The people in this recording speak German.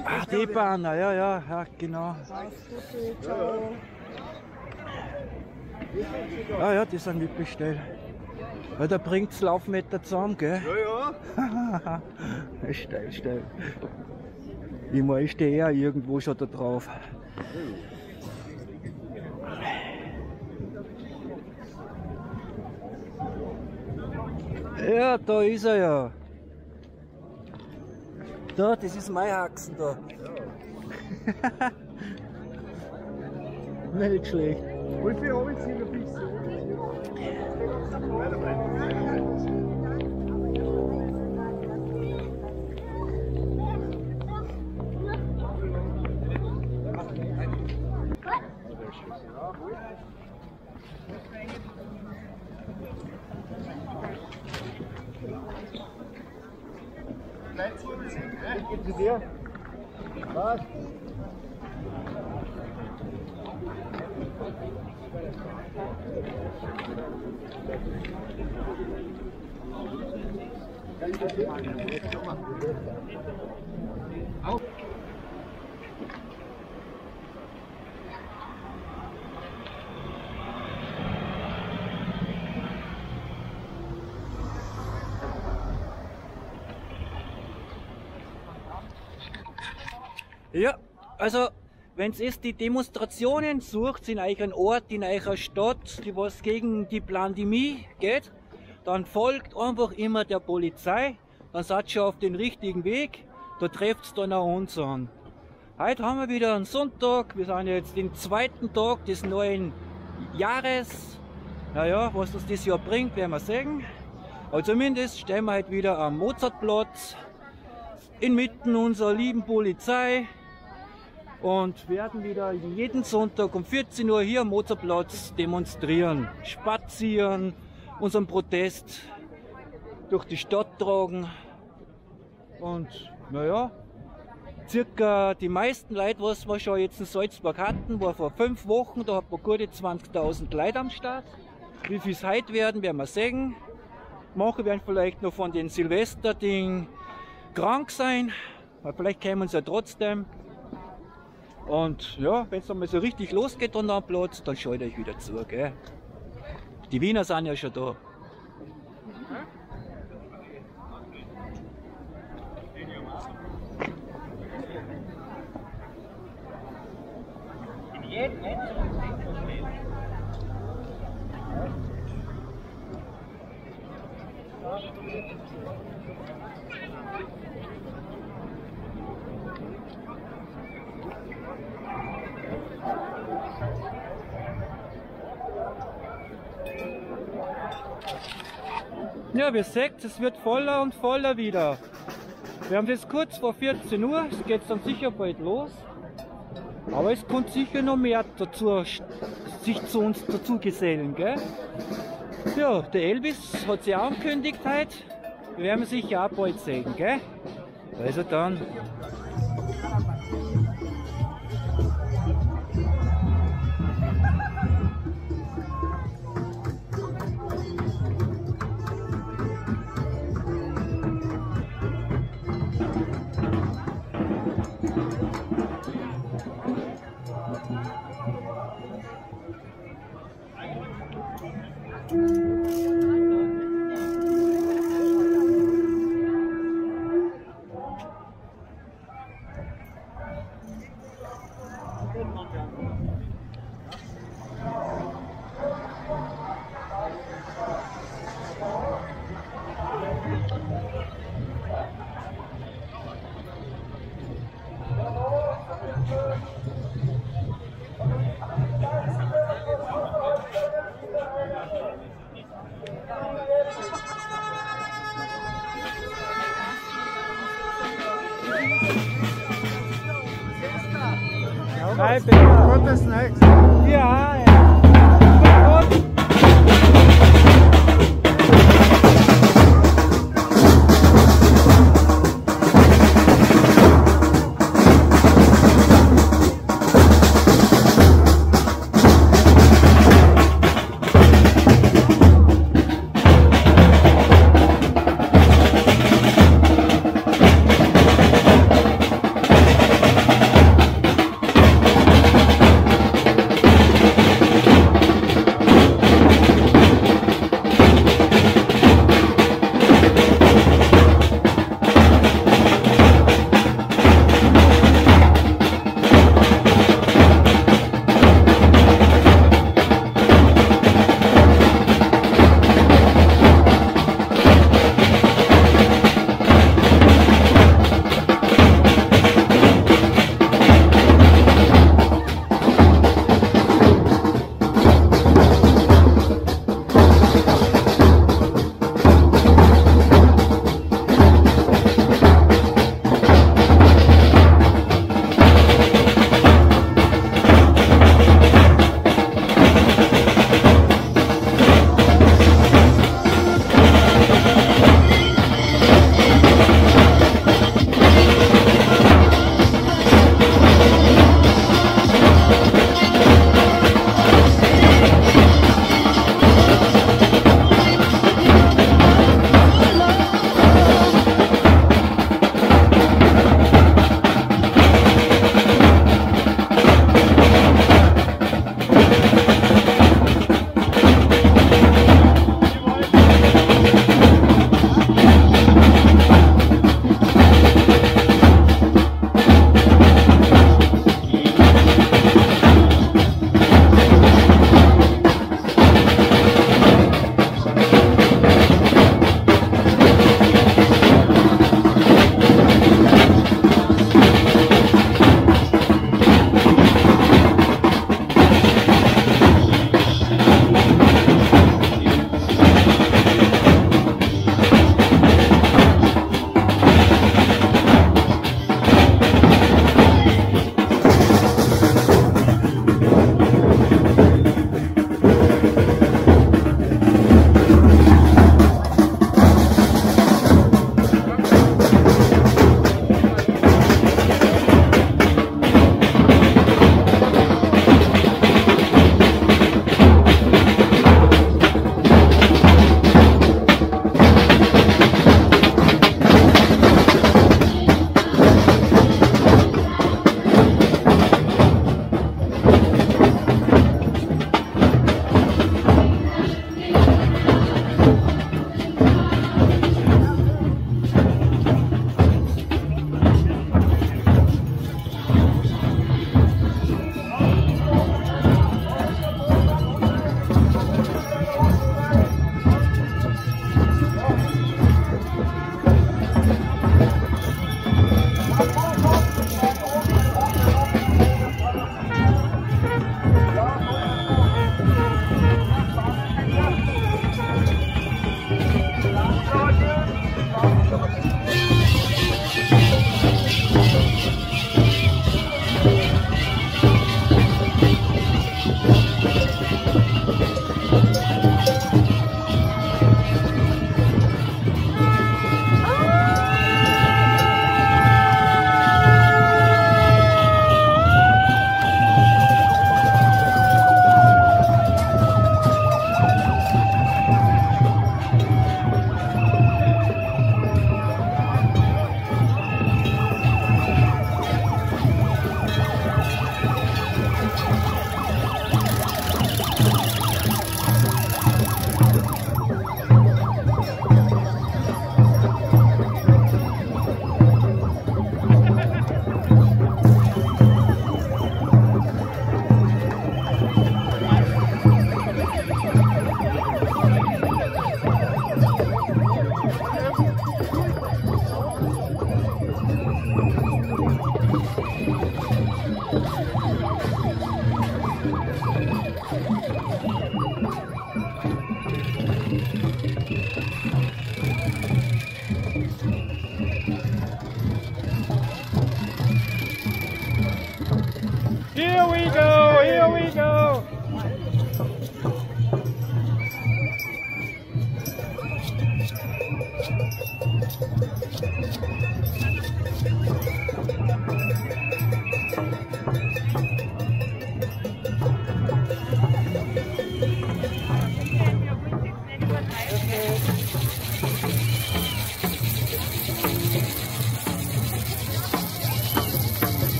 Ah, die Banner, ja, genau. Ah ja, die sind wirklich schnell. Weil da bringt es Laufmeter zusammen, gell? Ja. Steil. Ich meine, ich stehe ja irgendwo schon da drauf. Ja, da ist er ja. Da, das ist mein Haxen da. Nicht schlecht. Wie viel habe ich sie noch bis? Gib sie dir. Was? Ja, also wenn es die Demonstrationen sucht in euren Ort, in eurer Stadt, die was gegen die Pandemie geht, dann folgt einfach immer der Polizei, dann seid ihr schon auf den richtigen Weg, da trefft es dann auch uns an. Heute haben wir wieder einen Sonntag, wir sind jetzt den zweiten Tag des neuen Jahres. Naja, was uns das Jahr bringt, werden wir sehen. Aber zumindest stehen wir heute wieder am Mozartplatz, inmitten unserer lieben Polizei. Und werden wieder jeden Sonntag um 14 Uhr hier am Mozartplatz demonstrieren, spazieren, unseren Protest durch die Stadt tragen. Und naja, circa die meisten Leute, was wir schon jetzt in Salzburg hatten, war vor 5 Wochen, da hat man gute 20.000 Leute am Start. Wie viel es heute werden wir sehen. Manche werden vielleicht noch von den Silvester-Ding krank sein, aber vielleicht kämen sie ja trotzdem. Und ja, wenn es dann mal so richtig losgeht an am Platz, dann schaut euch wieder zu, gell? Die Wiener sind ja schon da. Ja, wir sehen, es wird voller und voller wieder. Wir haben jetzt kurz vor 14 Uhr, es geht dann sicher bald los. Aber es kommt sicher noch mehr dazu, sich zu uns dazu gesellen, gell? Ja, der Elvis hat sich auch angekündigt heute. Wir werden sicher auch bald sehen, gell? Also dann. Hi, Peter. Gottes Nächste. Ja,